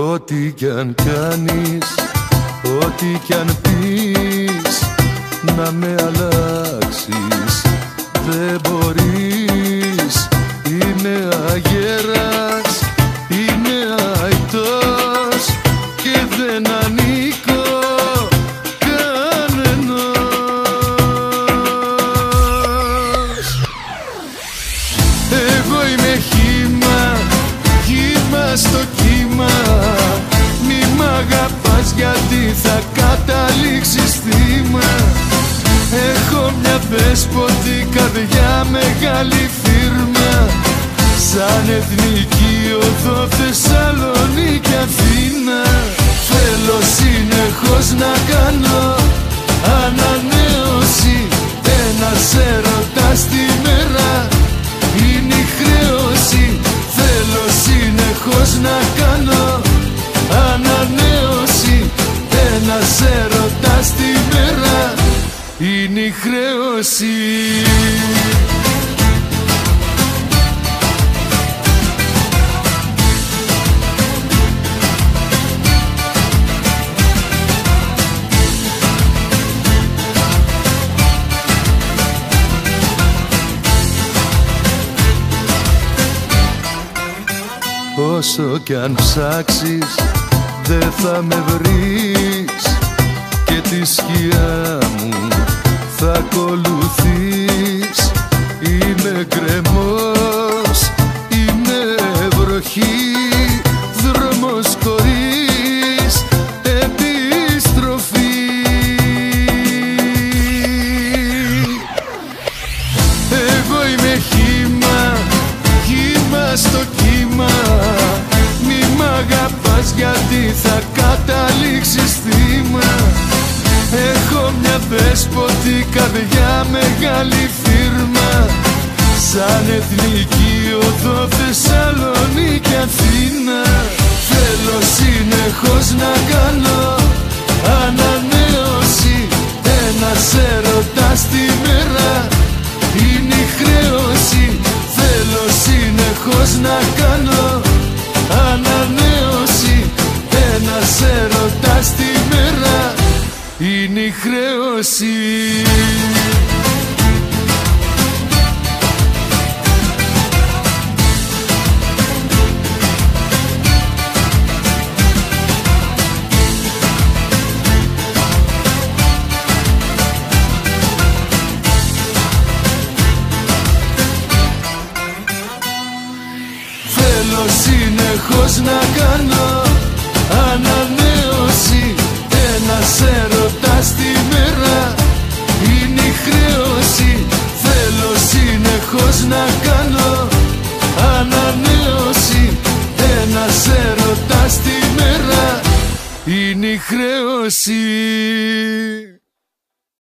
Ό,τι κι αν κάνεις, ό,τι κι αν πεις, να με αλλάξεις δεν μπορείς. Είμαι αγέρας, είμαι αητός και δεν ανήκω κανενός. Εγώ είμαι χύμα, χύμα στο κύμα. Μη μ' αγαπάς γιατί θα καταλήξεις θύμα. Έχω μια δέσποτη καρδιά, μεγάλη φίρμα, σαν Εθνική Οδό Θεσσαλονίκη Αθήνα. Θέλω συνεχώς να κάνω ανανέωση, ένας έρωτας τη μέρα είναι η χρέωση. Θέλω συνεχώς να κάνω ανανέωση, ένας έρωτας τη μέρα είναι η χρέωση. Όσο κι αν ψάξεις δεν θα με βρεις και τη σκιά μου θα ακολουθείς. Είμαι κρεμός, είμαι βροχή, δρόμος χωρίς επιστροφή. Εγώ είμαι χύμα, χύμα στο κύμα. Μη μ' αγαπάς γιατί θα καταλήξεις θύμα. Έχω μια δέσποτη καρδιά, μεγάλη φίρμα, σαν Εθνική Οδό Θεσσαλονίκη Αθήνα. Θέλω συνεχώς να κάνω ανανέωση, ένας έρωτας τη μέρα είναι η χρέωση. Θέλω συνεχώς να κάνω ανανέωση, ένας έρωτας τη μέρα είναι η χρέωση. Θέλω συνεχώς να κάνω ανανέωση, ένας έρωτας τη μέρα είναι η χρέωση. Θέλω συνεχώς να κάνω ανανέωση, ένας έρωτας τη μέρα είναι η χρέωση.